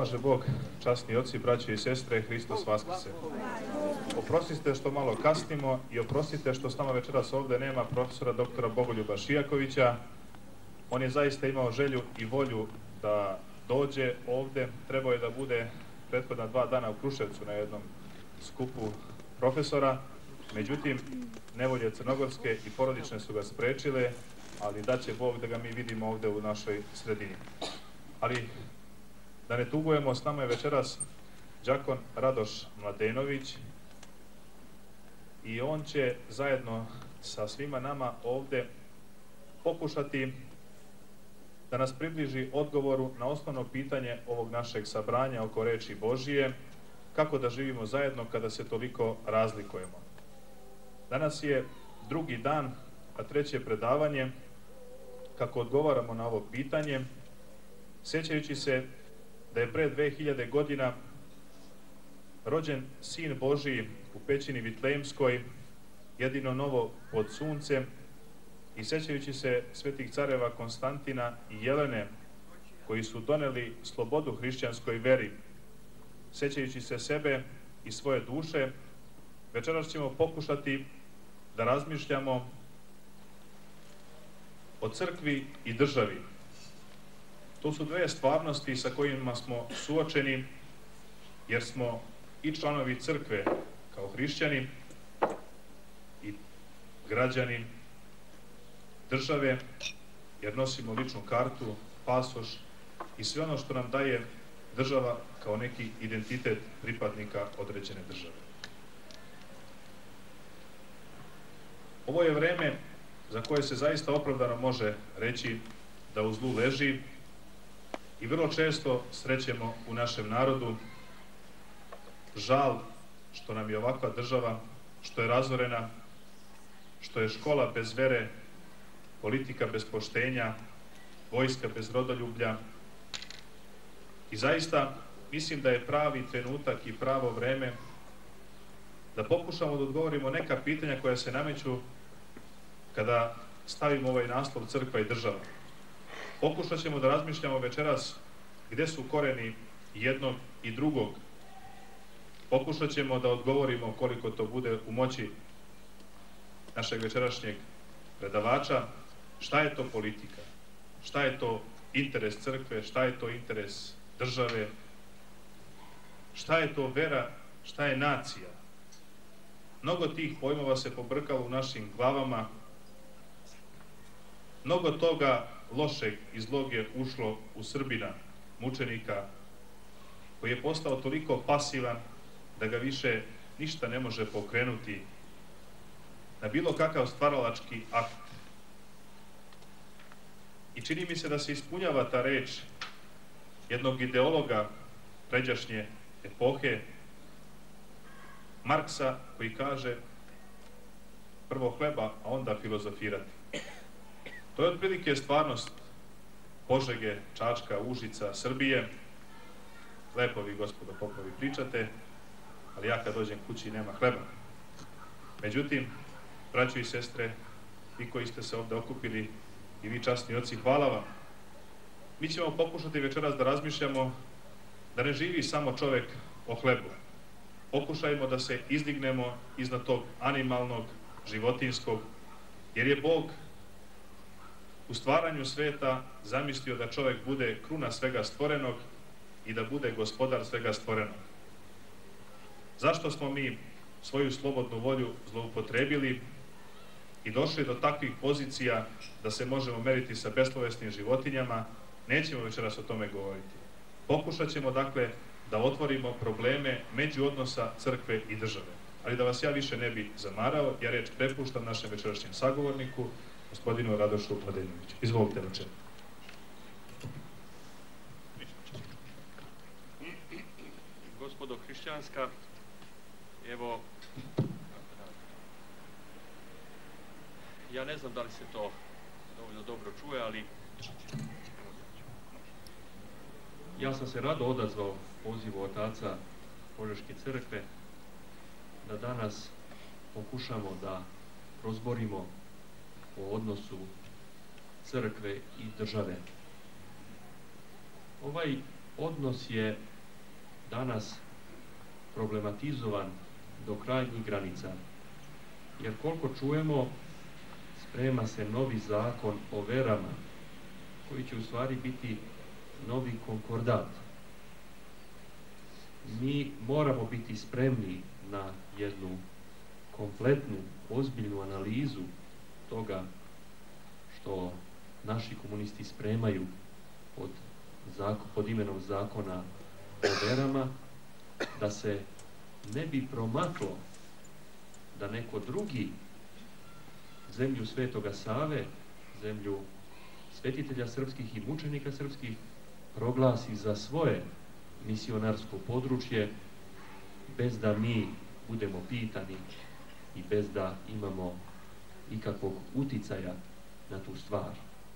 pomaže Bog, časni oci, braće i sestre, Hristos Vaskrse. Oprostite što malo kasnimo i oprostite što s nama večeras ovde nema profesora doktora Bogoljuba Šijakovića. On je zaista imao želju i volju da dođe ovde. Trebao je da bude prethodna 2 dana u Kruševcu na jednom skupu profesora. Međutim, nevolje crnogorske i porodične su ga sprečile, ali daće Bog da ga mi vidimo ovde u našoj sredini. Ali da ne tugujemo, s nama je večeras đakon Radoš Mladenović i on će zajedno sa svima nama ovde pokušati da nas približi odgovoru na osnovno pitanje ovog našeg sabranja oko reči Božije, kako da živimo zajedno kada se toliko razlikujemo. Danas je drugi dan, a treće predavanje, kako odgovaramo na ovo pitanje, sjećajući se da je pre 2000 godina rođen Sin Božiji u pećini Vitlejemskoj, jedino novo pod suncem, i sjećajući se svetih careva Konstantina i Jelene, koji su doneli slobodu hrišćanskoj veri, sjećajući se sebe i svoje duše, večeras ćemo pokušati da razmišljamo o crkvi i državi. To su dve stvarnosti sa kojima smo suočeni, jer smo i članovi crkve kao hrišćani i građani države, jer nosimo ličnu kartu, pasoš i sve ono što nam daje država kao neki identitet pripadnika određene države. Ovo je vreme za koje se zaista opravdano može reći da u zlu leži i vrlo često srećemo u našem narodu žal što nam je ovakva država, što je razorena, što je škola bez vere, politika bez poštenja, vojska bez rodoljublja. I zaista mislim da je pravi trenutak i pravo vreme da pokušamo da odgovorimo neka pitanja koja se nameću kada stavimo ovaj naslov crkva i država. Pokušat ćemo da razmišljamo večeras gde su koreni jednog i drugog. Pokušat ćemo da odgovorimo koliko to bude u moći našeg večerašnjeg predavača, šta je to politika, šta je to interes crkve, šta je to interes države, šta je to vera, šta je nacija. Mnogo tih pojmova se pobrkalo u našim glavama, mnogo toga lošeg i zlog je ušlo u Srbina, mučenika, koji je postao toliko pasivan da ga više ništa ne može pokrenuti na bilo kakav stvaralački akt. I čini mi se da se ispunjava ta reč jednog ideologa pređašnje epohe, Marksa, koji kaže prvo hleba, a onda filozofirati. To je otprilike stvarnost Požege, Čačka, Užica, Srbije. Lepo vi, gospodo popovi, pričate, ali ja kad dođem kući nema hleba. Međutim, braćo i sestre, vi koji ste se ovde okupili i vi časni oci, hvala vam. Mi ćemo pokušati večeras da razmišljamo da ne živi samo čovek o hlebu. Pokušajmo da se izdignemo iznad tog animalnog, životinskog, jer je Bog u stvaranju sveta zamislio da čovek bude kruna svega stvorenog i da bude gospodar svega stvorenog. Zašto smo mi svoju slobodnu volju zloupotrebili i došli do takvih pozicija da se možemo meriti sa beslovesnim životinjama? Nećemo večeras o tome govoriti. Pokušat ćemo, dakle, da otvorimo probleme međuodnosa crkve i države. Ali da vas ja više ne bi zamarao, ja reč prepuštam našem večerašnjem sagovorniku, gospodinu Radošu Mladenoviću. Izvolite, večer. Gospodo hrišćanska, evo, ja ne znam da li se to dovoljno dobro čuje, ali ja sam se rado odazvao pozivu otaca Požeške crkve da danas pokušamo da prozborimo o odnosu crkve i države. Ovaj odnos je danas problematizovan do krajnjih granica. Jer koliko čujemo, sprema se novi zakon o verama, koji će u stvari biti novi konkordat. Mi moramo biti spremni na jednu kompletnu, ozbiljnu analizu toga što naši komunisti spremaju pod imenom zakona o verama, da se ne bi promaklo da neko drugi zemlju Svetoga Save, zemlju svetitelja srpskih i mučenika srpskih, proglasi za svoje misionarsko područje bez da mi budemo pitani i bez da imamo ikakvog uticaja na tu stvar.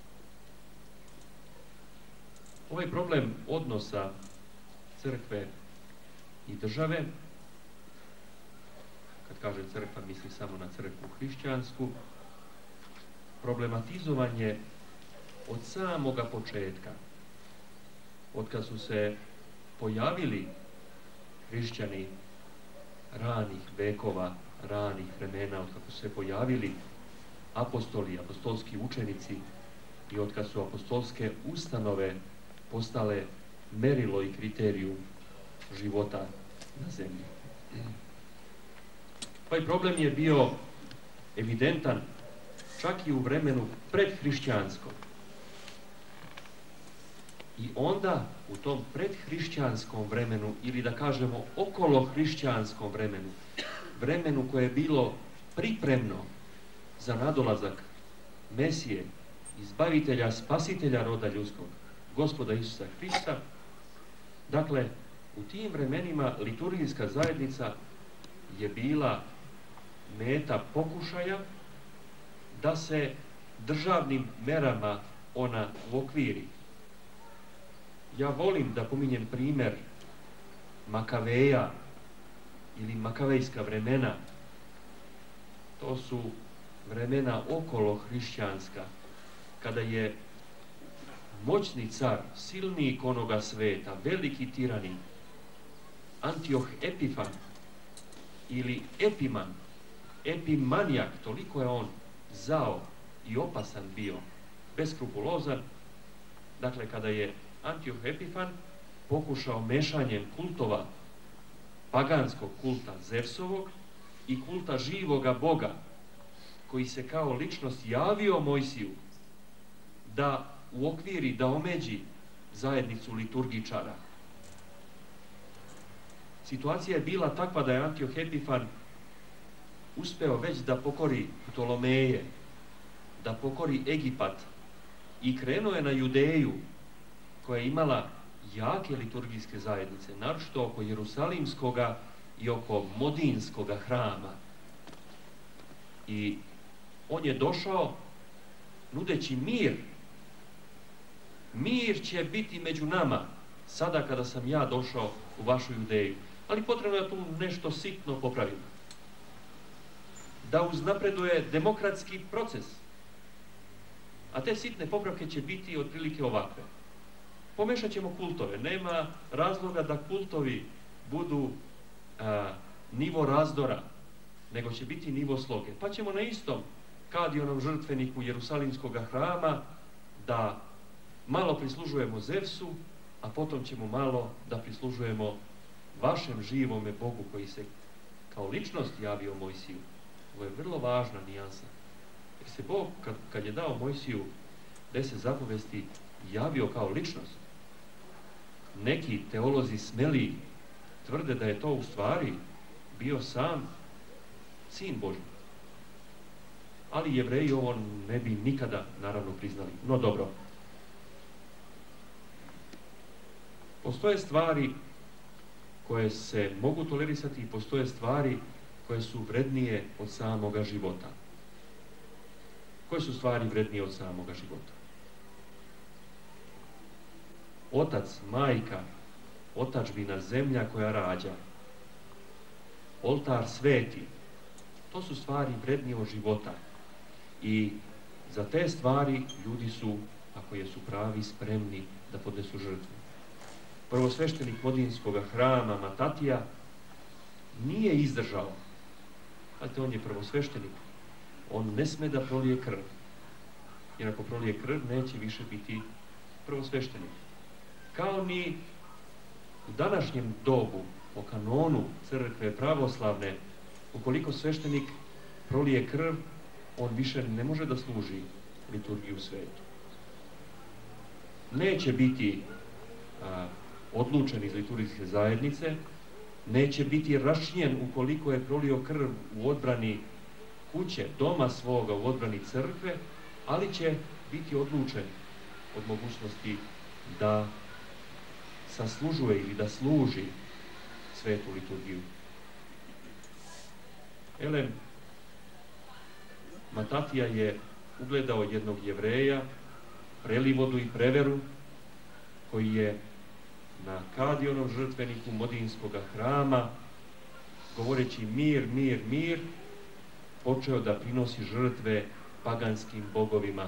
Ovaj problem odnosa crkve i države, kad kažem crkva mislim samo na crkvu hrišćansku, problematizovan je od samoga početka, od kad su se pojavili hrišćani ranih vekova, ranih vremena, od kako su se pojavili apostoli, apostolski učenici i od kad su apostolske ustanove postale merilo i kriterijum života na zemlji. Ovaj problem je bio evidentan čak i u vremenu predhrišćanskom. I onda u tom predhrišćanskom vremenu, ili da kažemo okolo-hrišćanskom vremenu, vremenu koje je bilo pripremno za nadolazak Mesije, izbavitelja, spasitelja roda ljudskog, Gospoda Isusa Hrista, dakle, u tim vremenima liturgijska zajednica je bila meta pokušaja da se državnim merama ona uokviri. Ja volim da pominjem primer Makaveja ili makavejska vremena. To su vremena okolo hrišćanska, kada je moćni car, silnik onoga sveta, veliki tiranin, Antioh Epifan ili Epiman, epimanijak, toliko je on zao i opasan bio, beskrupulozan. Dakle, kada je Antioh Epifan pokušao mešanjem kultova, paganskog kulta Zevsovog i kulta živoga Boga, koji se kao ličnost javio Mojsiju, da uokviri, da omeđi zajednicu liturgičara. Situacija je bila takva da je Antioh Epifan uspeo već da pokori Ptolomeje, da pokori Egipat i krenuo je na Judeju, koja je imala jake liturgijske zajednice, naročito oko Jerusalimskoga i oko Modinskoga hrama. I on je došao nudeći mir. Mir će biti među nama sada kada sam ja došao u vašu Judeju. Ali potrebno je tu nešto sitno popraviti. Da uznapreduje demokratski proces. A te sitne popravke će biti otprilike ovakve. Pomešat ćemo kultove. Nema razloga da kultovi budu nivo razdora, nego će biti nivo sloge. Pa ćemo na istom kadionom žrtveniku Jerusalimskog hrama da malo prislužujemo Zevsu, a potom ćemo malo da prislužujemo vašem živome Bogu koji se kao ličnost javio Mojsiju. Ovo je vrlo važna nijansa. Jer se Bog, kad je dao Mojsiju 10 zapovesti, javio kao ličnost. Neki teolozi smeli tvrde da je to u stvari bio sam sin Božji. Ali Jevreji ovo ne bi nikada naravno priznali. No dobro. Postoje stvari koje se mogu tolerisati i postoje stvari koje su vrednije od samoga života. Koje su stvari vrednije od samoga života? Otac, majka, otadžbina, zemlja koja rađa, oltar sveti, to su stvari vrednije od života. I za te stvari ljudi su, ako jesu pravi, spremni da podnesu žrtvu. prvosveštenik Modinskog hrama Matatija nije izdržao. Znate, on je prvosveštenik. On ne sme da prolije krv. Jer ako prolije krv, neće više biti prvosveštenik. Kao ni u današnjem dobu, po kanonu crkve pravoslavne, ukoliko sveštenik prolije krv, on više ne može da služi liturgiju u svetu. Neće biti odlučen iz liturgijske zajednice, neće biti rašljen ukoliko je prolio krv u odbrani kuće, doma svoga, u odbrani crkve, ali će biti odlučen od mogućnosti da saslužuje ili da služi svetu liturgiju. Elem Matatija je ugledao jednog Jevreja, Prelivodu i Preveru, koji je na Kadionom žrtveniku Modinskog hrama, govoreći mir, mir, mir, počeo da prinosi žrtve paganskim bogovima.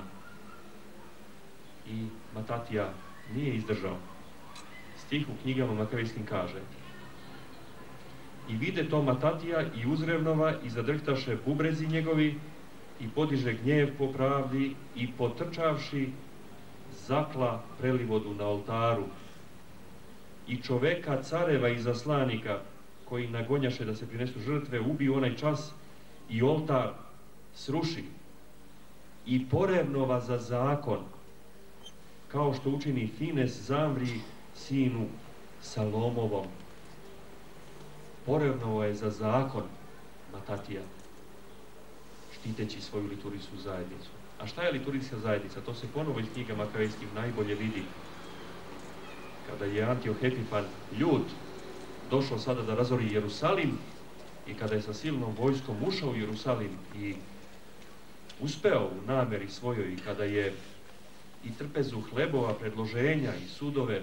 I Matatija nije izdržao. Stih u knjigama Makavejskim kaže: "I vide to Matatija i uzrevnova i zadrhtaše bubrezi njegovi i podiže gnjev po pravdi i potrčavši zakla Prelivodu na oltaru i čoveka, careva i zaslanika koji nagonjaše da se prinesu žrtve, ubiju onaj čas i oltar sruši i porevnova za zakon, kao što učini Fines Zamvri sinu Salomovom." Porevnovo je za zakon Matatija, štiteći svoju liturgijsku zajednicu. A šta je liturgijska zajednica? To se ponovo iz knjiga Makavejskih najbolje vidi. Kada je Antioh Epifan ljut došao sada da razori Jerusalim i kada je sa silnom vojskom ušao u Jerusalim i uspeo u nameri svojoj, i kada je i trpezu hlebova, predloženja i sudove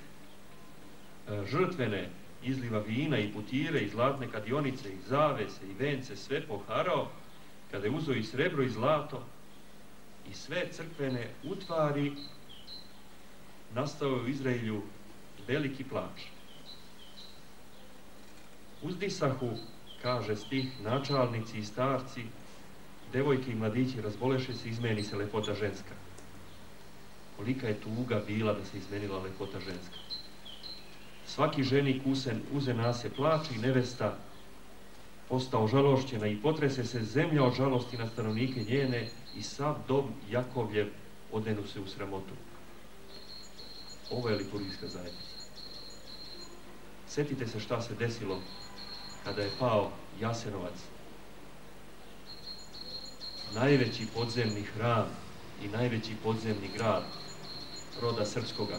žrtvene, izliva vina i putire i zlatne kadionice i zavese i vence sve poharao, kada je uzeo i srebro i zlato i sve crkvene utvari, nastao je u Izraelju veliki plač. Uzdisahu, kaže stih, načalnici i starci, devojke i mladići razboleše se, izmeni se lepota ženska. Kolika je tuga bila da se izmenila lepota ženska. Svaki ženik uze nase plač i nevesta postao žalošćena i potrese se zemlja od žalosti na stanovnike njene i sav dom Jakovljev odenu se u sramotu. Ovo je liturgijska zajednica. Sjetite se šta se desilo kada je pao Jasenovac, najveći podzemni hram i najveći podzemni grad roda srpskoga.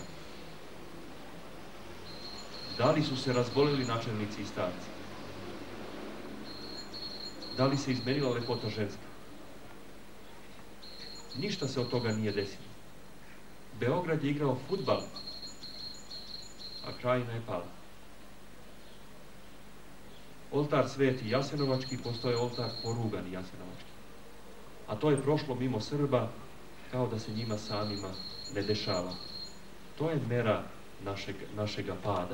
Da li su se razboleli načelnici i starci? Da li se izmenila lepota ženska? Ništa se od toga nije desilo. Beograd je igrao fudbal, a Krajina je pala. Oltar Sveti Jasenovački postao je oltar porugani Jasenovački. A to je prošlo mimo Srba kao da se njima samima ne dešava. To je mera našega pada.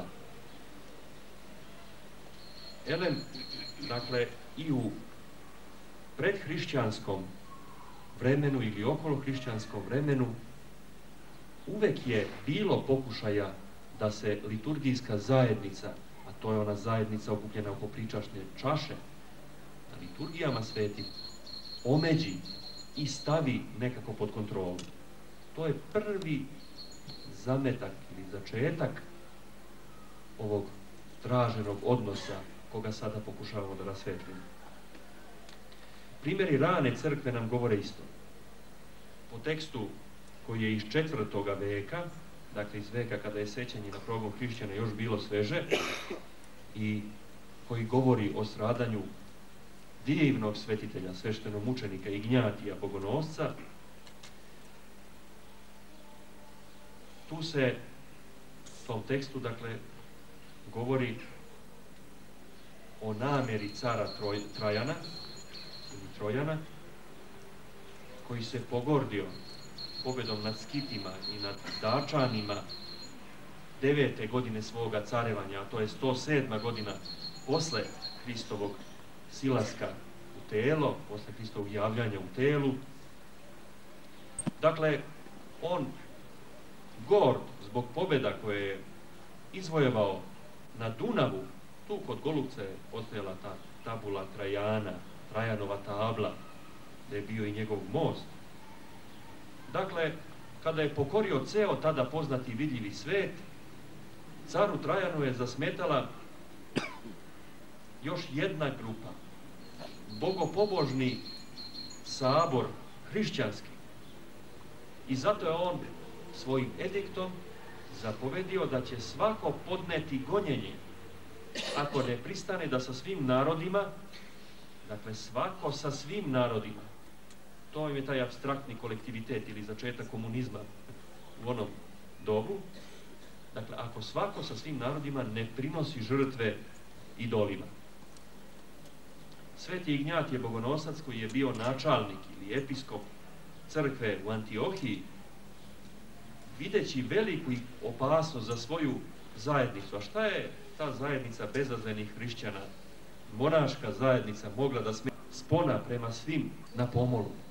Elem, dakle, i u predhrišćanskom vremenu ili okolohrišćanskom vremenu uvek je bilo pokušaja da se liturgijska zajednica, a to je ona zajednica okupljena oko pričašnje čaše, na liturgijama svetim, omeđi i stavi nekako pod kontrolu. To je prvi zametak ili začetak ovog traženog odnosa koga sada pokušavamo da rasvetlimo. Primjeri rane crkve nam govore isto. Po tekstu koji je iz 4. veka, dakle iz veka kada je sećanje na progon hrišćana još bilo sveže i koji govori o stradanju divnog svetitelja, sveštenomučenika Ignjatija Bogonosca, tu se u tom tekstu, dakle, govori o nameri cara Trajana, ili Trojana, koji se pogordio pobedom nad Skitima i nad Dačanima 9. godine svoga carevanja, a to je 107. godina posle Hristovog silaska u telo, posle Hristovog javljanja u telu. Dakle, on gord zbog pobjeda koje je izvojevao na Dunavu, tu kod Golubca je postojala ta tabula Trajana, Trajanova tabla, gdje je bio i njegov most. Dakle, kada je pokorio ceo tada poznati i vidljivi svet, caru Trajanu je zasmetala još jedna grupa, bogopobožni sabor hrišćanski. I zato je on svojim ediktom zapovedio da će svako podneti gonjenje ako ne pristane da sa svim narodima, dakle svako sa svim narodima, to im je taj apstraktni kolektivitet ili začetak komunizma u onom dobu, dakle ako svako sa svim narodima ne prinosi žrtve idolima. Sveti Ignjatije Bogonosac, koji je bio načalnik ili episkop crkve u Antiohiji, videći veliku opasnost za svoju zajednicu. A šta je ta zajednica bezazlenih hrišćana, monaška zajednica, mogla da spona prema svim na pomolu?